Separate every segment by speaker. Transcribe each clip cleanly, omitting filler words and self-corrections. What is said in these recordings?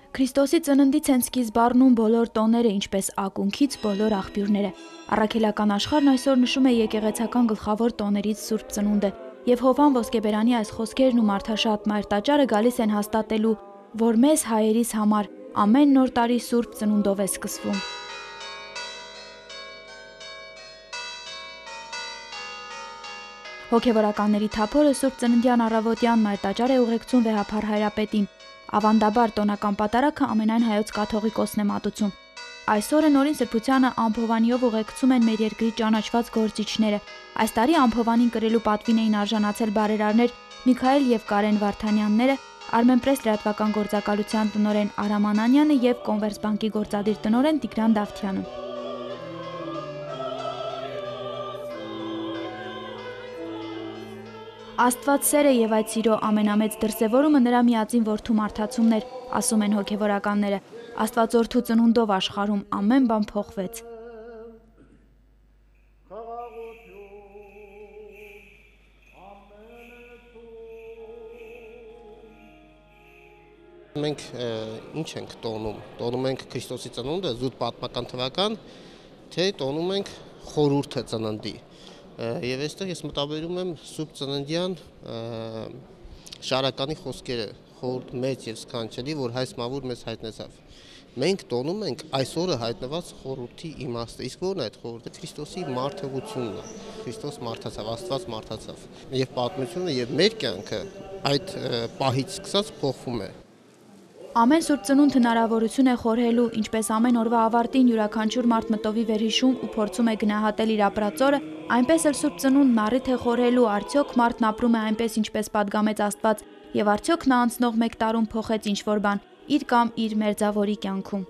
Speaker 1: Քրիստոսի ծննդից են սկիզբ առնում բոլոր տոները, ինչպես ակունքից բոլոր աղբյուրները։ Առաքելական աշխարհն այսօր նշում է եկեղեցական գլխավոր տոներից Սուրբ Ծնունդը, եւ Հովհան Ոսկեբերանի այս խոսքերն ու մարդաշատ Մայր Տաճարը գալիս են հաստատելու, որ մեզ հայերիս համար ամեն նոր տարի Սուրբ Ծնունդով է սկսվում։ Հոգևորականների թափորը Սուրբ Ծննդյան առավոտյան Մայր Տաճար է ուղեկցում վեհափառ հայրապետին։ Ավանդաբար տոնական պատարագը ամենայն հայոց կաթողիկոսն է մատուցում։ Այսօրը Նորին Սրբությանը Ամփովանիով ուղեկցում են մեր երկրի ճանաչված գործիչները։ Այս տարի Ամփովանին կրելու պատվին էին արժանացել բարերարներ Միքայել եւ Կարեն Վարդանյանները, Armenpress լրատվական գործակալության տնօրեն Արամ Անանյանը եւ Կոնվերսբանկի գործադիր տնօրեն Տիգրան Դավթյանը։ Աստված սեր է եւ այդ սիրո ամենամեծ դրսեւորումը նրա միածին որդու մարդացումն էր, ասում են հոգևորականները։ Աստվածորդու ծնունդով աշխարհում ամեն բան փոխվեց։
Speaker 2: Մենք ինչ ենք տոնում։ Տոնում ենք Քրիստոսի ծնունդը, զուտ պատմական թվական, թե տոնում ենք խորհուրդը ծննդի։ Եվ այստեղ ես մտաբերում եմ Սուրբ Ծննդյան շարականի խոսքերը, խորհուրդ մեծ եւ սքանչելի, որ հայ մամուր մեզ հայտնեցավ։ Մենք տոնում ենք այսօրը հայտնված խորհրդի իմաստը, իսկ ո՞րն է այդ խորհուրդը? Քրիստոսի մարդեղությունն է։ Քրիստոս մարդացավ, Աստված մարդացավ։ Եվ պատմությունը եւ մեր կյանքը այդ պահից սկսած փոխվում է։
Speaker 1: Ամեն Սուրբ Ծնունդ հնարավորություն է խորհելու, ինչպես ամեն օրվա ավարտին յուրաքանչյուր մարդ մտովի վերհիշում ու փորձում է գնահատել իր ապրած օրը, այնպես էլ Սուրբ Ծնունդն առիթ է խորհելու, արդյոք մարդն ապրում է այնպես, ինչպես պատգամեց Աստված, եւ արդյոք նա անցնող մեկ տարում փոխեց ինչ-որ բան իր կամ իր մերձավորի կյանքում։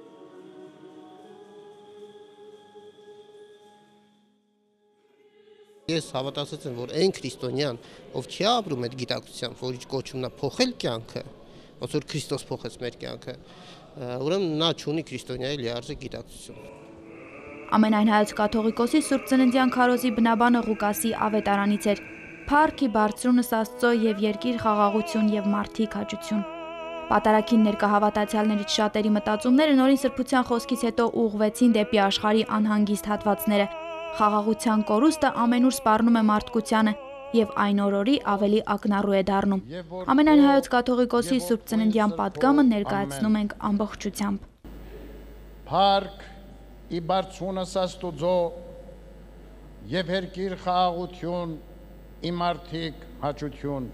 Speaker 2: Ես հավատացած եմ, որ այն քրիստոնյան, ով չի ապրում այդ գիտակցությամբ, որի կոչումն է փոխել կյանքը, ոնց որ Քրիստոս փոխեց մեր կյանքը, ուրեմն նա չունի քրիստոնյայի լիարժեք գիտակցություն։
Speaker 1: Ամենայն հայոց կաթողիկոսի Սուրբ Ծննդյան քարոզի բնաբանը Ղուկասի ավետարանից էր. «Փառքի բարձրունս Աստծո եւ երկիր խաղաղություն եւ մարդիկ հաճություն»։ Պատարագին ներկա հավատացյալներից շատերի մտածումները Նորին Սրբության խոսքից հետո ուղղվեցին դեպի աշխարհի անհանգիստ հատվածները։ Խաղաղության կորուստը ամենուր սպառնում է մարդկությանը եւ այն օրորի ավելի ակնառու է դառնում։ Ամենայն հայոց կաթողիկոսի Սուրբ Ծննդյան պատգամը ներկայացնում ենք ամբողջությամբ։
Speaker 3: Փառք ի բարձունս Աստուծո եւ երկիր խաղաղություն ի մարդիկ հաճություն։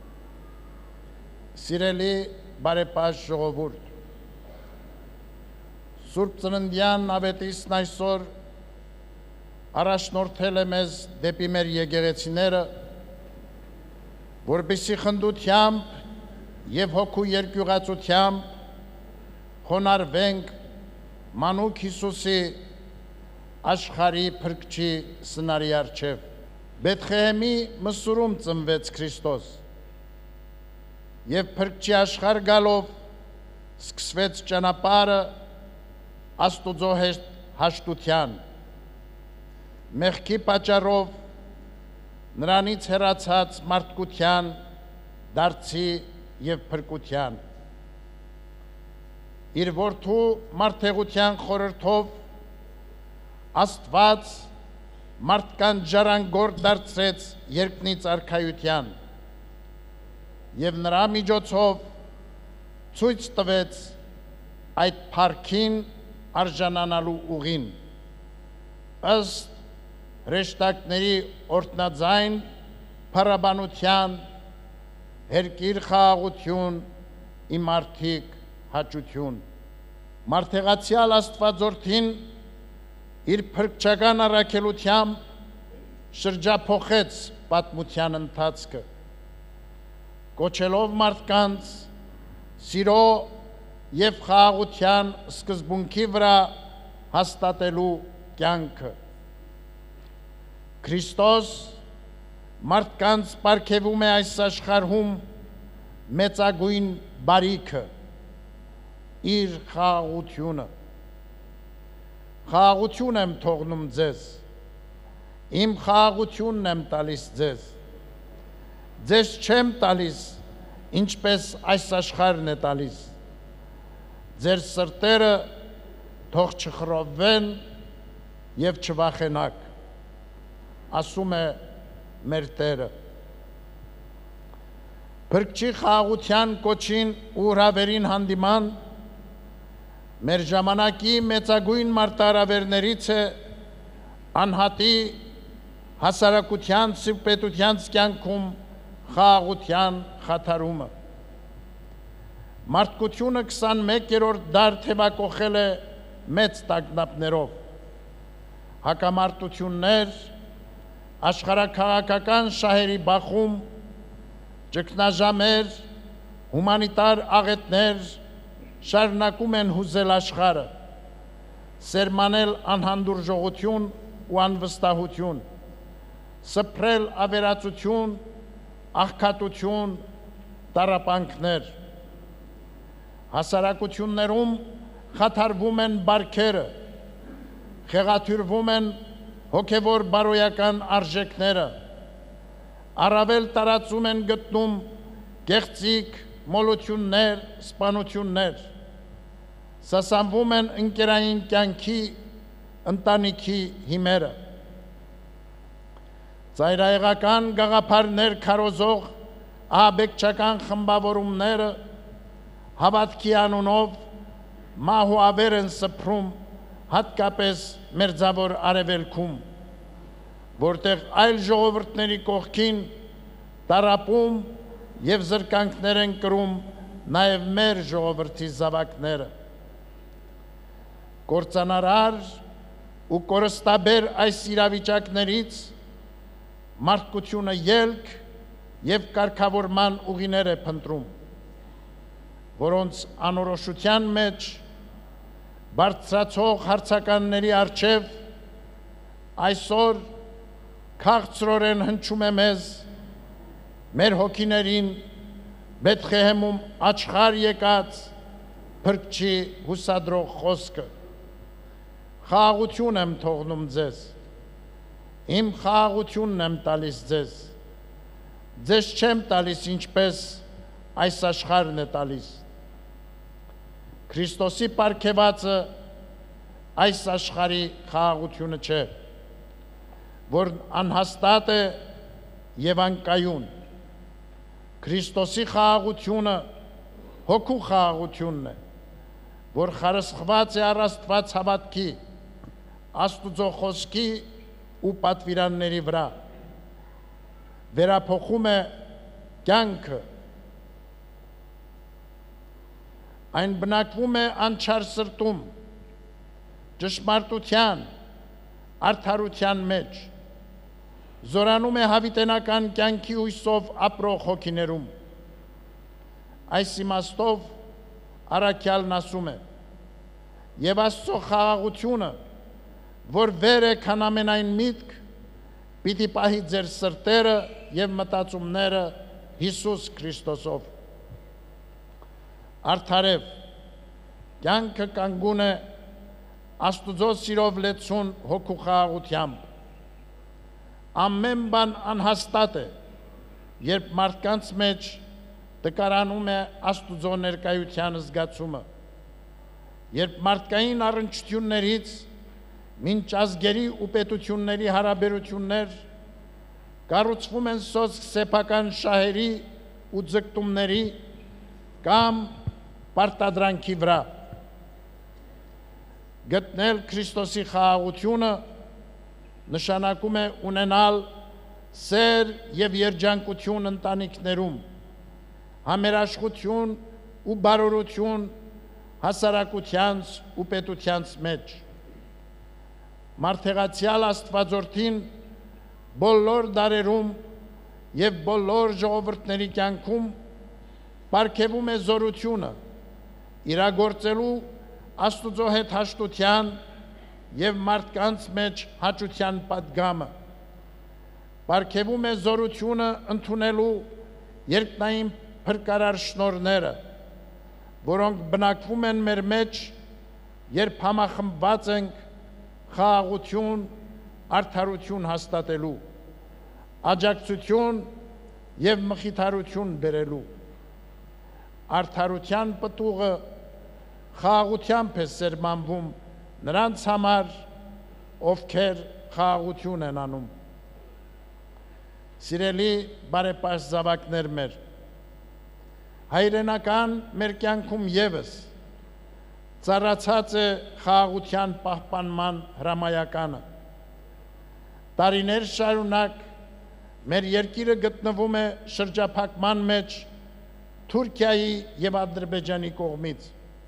Speaker 3: Սիրելի բարեպաշտ ժողովուրդ, Սուրբ Ծննդյան ավետիսն այսօր առաջնորդել է մեզ դեպի մեր եկեղեցիները, որպեսզի խնդությամբ եւ հոգու երկյուղացությամբ խոնարհվենք մանուկ Հիսուսի աշխարհի փրկչի սնարի առջև։ Բեթխեհեմի մսուրում ծնվեց Քրիստոս եւ փրկչի աշխարհ գալով սկսվեց ճանապարհը Աստուծո հաշտության։ Մեղքի պատճառով նրանից հեռացած մարդկության դարձի եւ փրկության։ Իր որդու մարդեղության խորհրդով Աստված մարդկան ժառանգորդ դարձրեց երկնից արքայության եւ նրա միջոցով ցույց տվեց այդ փառքին արժանանալու ուղին։ Ըստ հրեշտակների օրտնաձայն փառաբանության երկիր խաղաղություն ի մարդիկ հաճություն։ Մարդեղացյալ Աստվածորդին իր փրկչական առաքելությամբ շրջափոխեց պատմության ընթացքը, կոչելով մարդկանց սիրո եւ խաղաղության սկզբունքի վրա հաստատելու կյանքը։ Քրիստոս մարդկանց պարգևում է այս աշխարհում մեծագույն բարիքը, իր խաղաղությունը։ Խաղաղություն եմ թողնում ձեզ, իմ խաղաղությունն եմ տալիս ձեզ։ Ձեզ չեմ տալիս, ինչպես այս աշխարհն է տալիս։ ձեր սրտերը թող չխռովվեն եւ չվախենաք, ասում է մեր Տերը։ Փրկչի խաղաղության կոչին ու հրավերին հանդիման մեր ժամանակի մեծագույն մարտահրավերներից է անհատի հասարակության սիպետության կյանքում խաղաղության խաթարումը։ Մարդկությունը 21-րդ դար թևակողել է մեծ տագնապներով, հակամարտություններ, աշխարհաքաղաքական շահերի բախում, ճգնաժամեր, հումանիտար աղետներ շարունակում են հուզել աշխարհը, սերմանել անհանդուրժողություն ու անվստահություն, սփռել ավերածություն, աղքատություն, տառապանքներ։ Հասարակություններում խաթարվում են բարքերը, խեղաթյուրվում են հոգևոր բարոյական արժեքները, առավել տարածում են գտնում գեղձիկ մոլություններ, սպանություններ, սասանվում են ընկերային կյանքի, ընտանիքի հիմերը։ Ծայրահեղական գաղափարներ քարոզող ահաբեկչական խմբավորումները հավատքի անունով մահ ու ավեր են սփռում, հատկապես մերձավոր արևելքում, որտեղ այլ ժողովուրդների կողքին տառապում եւ զրկանքներ են կրում նաեւ մեր ժողովրդի զավակները։ Կործանարար ու կորստաբեր այս իրավիճակներից մարդկությունը ելք եւ կարգավորման ուղիներ է փնտրում, որոնց անորոշության մեջ բարձրացող հարցականների առջև այսօր քաղցրորեն հնչում է մեզ մեր հոգիներին Բեթխեհեմում աչխար եկած փրկչի հուսադրող խոսքը։ Խաղաղություն եմ թողնում ձեզ, իմ խաղաղությունն եմ տալիս ձեզ, ձեզ չեմ տալիս ինչպես այս աշխարհն է տալիս։ Քրիստոսի պարգևածը այս աշխարհի խաղաղությունը չէ, որն անհաստատ է եւ անկայուն։ Քրիստոսի խաղաղությունը հոգու խաղաղությունն է, որ խարսխված է առ Աստված հավատքի, Աստուծո խոսքի ու պատվիրանների վրա, վերափոխում է կյանքը, այն բնակվում է անչար սրտում, ճշմարտության, արդարության մեջ, զորանում է հավիտենական կյանքի հույսով ապրող հոգիներում։ Այս իմաստով առաքյալն ասում է. «Եվ Աստծո խաղաղությունը, որ վեր է քան ամենայն միտք, պիտի պահի ձեր սրտերը եւ մտածումները Հիսուս Քրիստոսով»։ Արդարև, կյանքը կանգուն է Աստուծո սիրով լեցուն հոգու խաղաղությամբ։ Ամեն բան անհաստատ է, երբ մարդկանց մեջ տկարանում է Աստուծո ներկայության զգացումը, երբ մարդկային առնչություններից մինչ ազգերի ու պետությունների հարաբերություններ կառուցվում են սոսկ սեփական շահերի ու ձգտումների կամ պարտադրանքի վրա։ Գտնել Քրիստոսի խաղաղությունը նշանակում է ունենալ սեր եւ երջանկություն ընտանիքներում, համերաշխություն ու բարօրություն հասարակությանց ու պետությանց մեջ։ Մարդեղացյալ Աստվածորդին բոլոր դարերում եւ բոլոր ժողովուրդների կյանքում պարգևում է զորությունը իրագործելու Աստուծո հետ հաշտության եւ մարդկանց մեջ հաճության պատգամը, պարգևում է զորությունը ընդունելու երկնային փրկարար շնորհները, որոնք բնակվում են մեր մեջ, երբ համախմբված ենք խաղաղություն, արդարություն հաստատելու, աջակցություն եւ մխիթարություն բերելու։ Արդարության պտուղը խաղաղությամբ է սերմանվում նրանց համար, ովքեր խաղաղություն են անում։ Սիրելի բարեպաշտ զավակներ մեր, հայրենական մեր կյանքում ևս ծառացած է խաղաղության պահպանման հրամայականը։ Տարիներ շարունակ մեր երկիրը գտնվում է շրջափակման մեջ Թուրքիայի եւ Ադրբեջանի կողմից։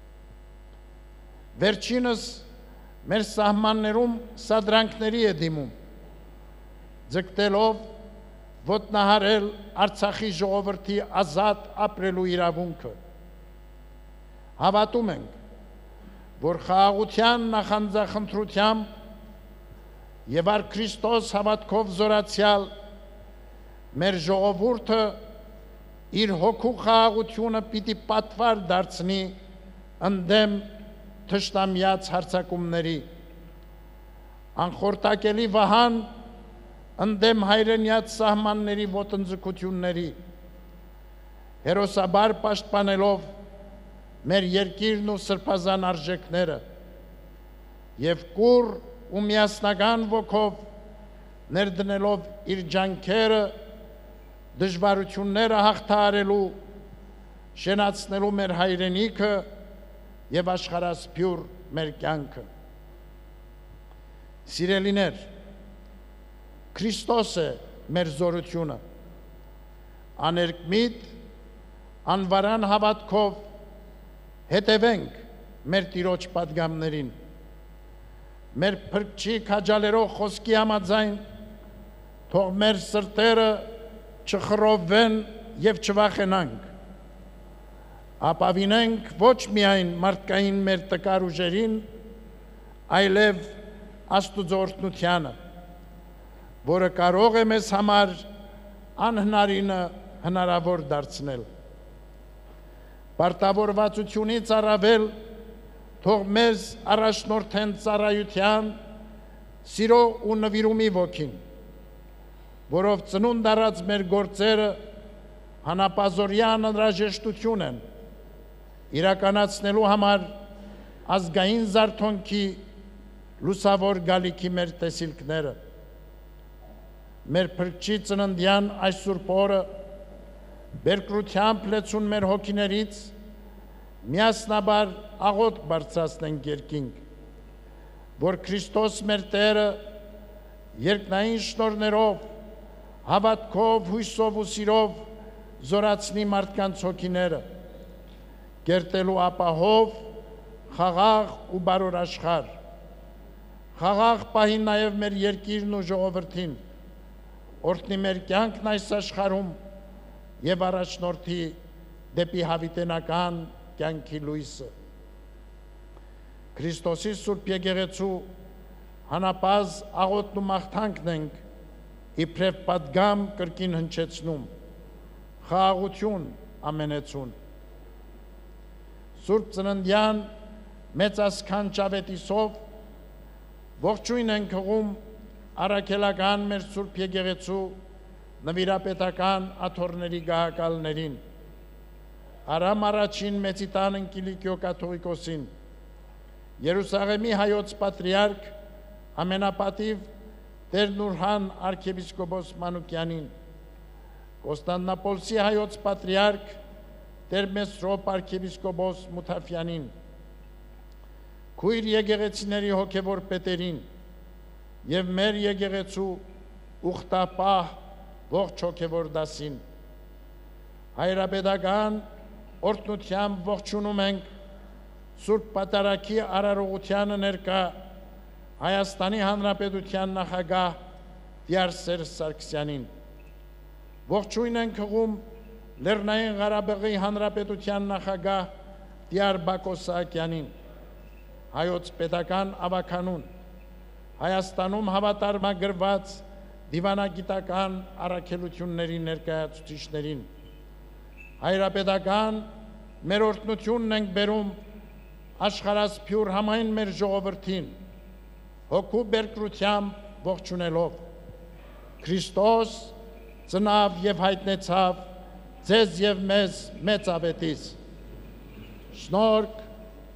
Speaker 3: Վերջինս մեր սահմաններում սադրանքների է դիմում, ձգտելով ոտնահարել Արցախի ժողովրդի ազատ ապրելու իրավունքը։ Հավատում ենք, որ խաղաղության նախանձախնդրությամբ եւ առ Քրիստոս հավատքով զորացյալ մեր ժողովուրդը իր հոգու խաղաղությունը պիտի պատվար դարձնի ընդդեմ թշնամյաց հարձակումների, անխորտակելի վահան ընդդեմ հայրենյաց սահմանների ոտնձգությունների, հերոսաբար պաշտպանելով մեր երկիրն ու սրբազան արժեքները եւ կուռ ու միասնական ոգով ներդնելով իր ջանքերը դժվարությունները հաղթահարելու, շենացնելու մեր հայրենիքը եւ աշխարհասփյուր մեր կյանքը։ Սիրելիներ, Քրիստոս է մեր զորությունը, աներկմիտ, անվարան հավատքով հետևենք մեր Տիրոջ պատգամներին, մեր փրկչի քաջալերող խոսքի համաձայն թող մեր սրտերը չխռովվեն եւ չվախենանք, ապավինենք ոչ միայն մարդկային մեր տկար ուժերին, այլև Աստուծո օրհնությանը, որը կարող է մեզ համար անհնարինը հնարավոր դարձնել։ Պարտավորվածությունից առավել թող մեզ առաջնորդեն ծառայության, սիրո ու նվիրումի ոգին, որով ծնունդ առած մեր գործերը հանապազորյան անհրաժեշտություն են իրականացնելու համար ազգային զարթոնքի լուսավոր գալիքի մեր տեսիլքները։ Մեր փրկչի ծննդյան այս սուրբ օրը բերկրությամբ լեցուն մեր հոգիներից միասնաբար աղոթք բարձրացնենք երկինք, որ Քրիստոս մեր Տերը երկնային շնորհներով, հավատքով, հույսով ու սիրով զորացնի մարդկանց հոգիները, կերտելու ապահով, խաղաղ ու բարոր աշխարհ, խաղաղ պահի նաև մեր երկիրն ու ժողովրդին, օրհնի մեր կյանքն այս աշխարհում եւ առաջնորդի դեպի հավիտենական կյանքի լույսը։ Քրիստոսի Սուրբ Եկեղեցու հանապազ աղոթն ու մաղթանքն ենք իբրև պատգամ կրկին հնչեցնում, խաղաղություն ամենեցուն։ Սուրբ ծննդյան մեծ ասքանչավետիսով ողջույն ենք հղում առաքելական մեր Սուրբ Եկեղեցու նվիրապետական աթոռների գահակալներին, Արամ առաջին Մեծիտան Ընկիլիկիո կաթողիկոսին, Երուսաղեմի հայոց պատրիարք ամենապատիվ Տեր Նուրհան arczepiskopos Մանուկյանին, Կոստանդնապոլսի հայոց պատրիարք Տեր Մեսրոպ arczepiskopos Մութաֆյանին, քույր եկեղեցիների հոգևոր պետերին եւ մեր եկեղեցու ուխտապահ ողջ հոգևոր դասին, հայրապետական օրհնությամբ ողջունում ենք Սուրբ Պատարագի արարողությանը ներկա Հայաստանի Հանրապետության նախագահ Տիար Սերժ Սարգսյանին, ողջույն ենք հղում Լեռնային Ղարաբաղի Հանրապետության նախագահ Տիար Բակո Սահակյանին, հայոց պետական ավականուն, Հայաստանում հավատարմագրված դիվանագիտական առաքելությունների ներկայացուցիչներին, հայրապետական մեր օրհնությունն ենք բերում աշխարհասփյուր համայն մեր ժողովրդին, հոգու բերկրությամբ ողջունելով, Քրիստոս ծնավ եւ հայտնեցավ ձեզ եւ մեզ մեծ ավետիս, շնորհք,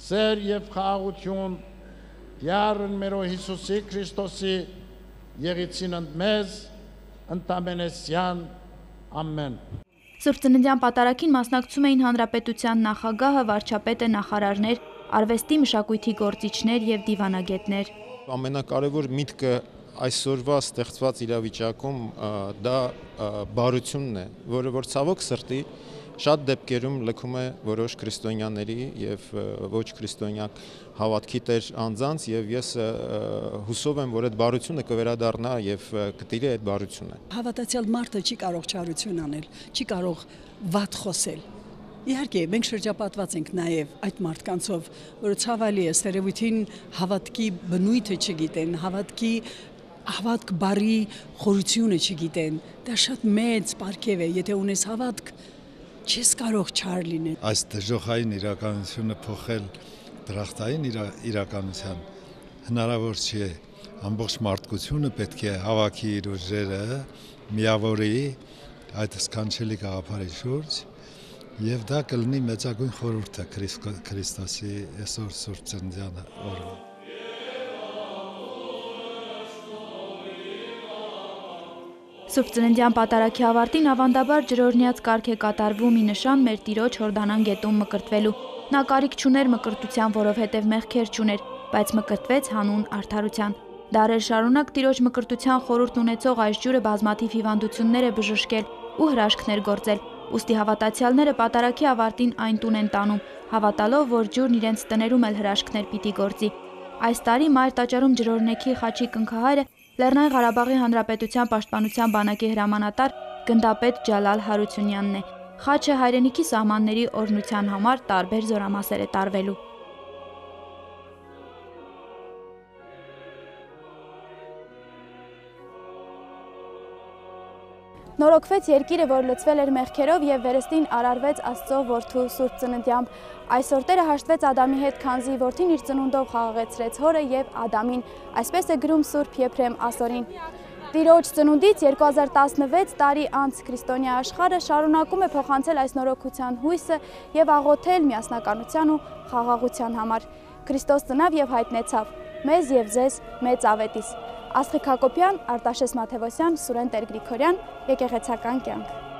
Speaker 3: սեր եւ խաղաղություն Դյարն մերո Հիսուսի Քրիստոսի եղիցին ընդմեզ ընտամենեսյան ամեն։
Speaker 1: Սուրբ Ծննդյան պատարագին մասնակցում էին Հանրապետության նախագահը, վարչապետը, նախարարներ, արվեստի մշակույթի գործիչներ եւ դիվանագետներ։
Speaker 4: Ամենակարևոր միտքը այսօրվա ստեղծված իրավիճակում դա բարությունն է, որը որ ցավոք սրտի շատ դեպքերում լքում է որոշ քրիստոնյաների եւ ոչ քրիստոնյա հավատքի տեր անձանց եւ ես հուսով եմ, որ այդ բարությունը կվերադառնա եւ կտիրի այդ բարությունը։
Speaker 5: Հավատացյալ մարդը չի կարող չարություն անել, չի կարող վատ խոսել։ Իհարկե, մենք շրջապատված ենք նաև այդ մարդկանցով, որը ցավալի է, ստերեոտիպին հավատքի բնույթը չգիտեն, հավատք բարի խորությունը չգիտեն։ Դա շատ մեծ պարգև է, եթե ունես հավատք, չես կարող չար լինել։
Speaker 6: Այս դժոխային իրականությունը փոխել դրախտային իրականության հնարավոր չի։ Ամբողջ մարդկությունը պետք է հավաքի իր ուժերը, միավորի այդ սքանչելի գաղափարի շուրջ, եւ դա կլինի մեծագույն խորհուրդը Քրիստոսի այսօր Սուրբ Ծննդյան օրը։
Speaker 1: Սուրբ Ծննդյան պատարագի ավարտին ավանդաբար ջրօրհնյաց կարգ է կատարվում ի նշան մեր Տիրոջ Հորդանան գետում մկրտվելու։ Նա կարիք չուներ մկրտության, որովհետև մեղքեր չուներ, բայց մկրտվեց հանուն արդարության։ Դարեր շարունակ Տիրոջ մկրտության խորհուրդ ունեցող այս ջուրը բազմաթիվ հիվանդություններ է բժշկել ու հրաշքներ գործել։ Ուստի հավատացյալները պատարագի ավարտին այն տուն են տանում, հավատալով, որ ջուրն իրենց տներում էլ հրաշքներ պիտի գործի։ Այս տարի Մայր տաճարում ջրօրհնեքի խաչի կնքահայրը Լեռնային Ղարաբաղի Հանրապետության պաշտպանության բանակի հրամանատար գնդապետ Ջալալ Հարությունյանն է։ Խաչը հայրենիքի սահմանների օրհնության համար տարբեր զորամասեր է տարվելու։ Նորոգվեց երկիրը, որ լցվել էր մեղքերով եւ վերստին արարվեց Աստծո որդու Սուրբ Ծննդյամբ։ Այսօր Տերը հաշտվեց Ադամի հետ, քանզի որդին իր ծնունդով խաղաղեցրեց հորը եւ Ադամին, այսպես է գրում Սուրբ Եփրեմ ասորին։ Տիրոջ ծնունդից 2016 տարի անց քրիստոնյա աշխարհը շարունակում է փոխանցել այս նորոգության հույսը եւ աղոթել միասնականության ու խաղաղության համար։ Քրիստոս ծնավ եւ հայտնեցավ մեզ եւ ձեզ մեծ ավետիս։ Աստղիկ Հակոբյան, Արտաշես Մաթևոսյան, Սուրեն Տեր-Գրիգորյան, Եկեղեցական կյանք։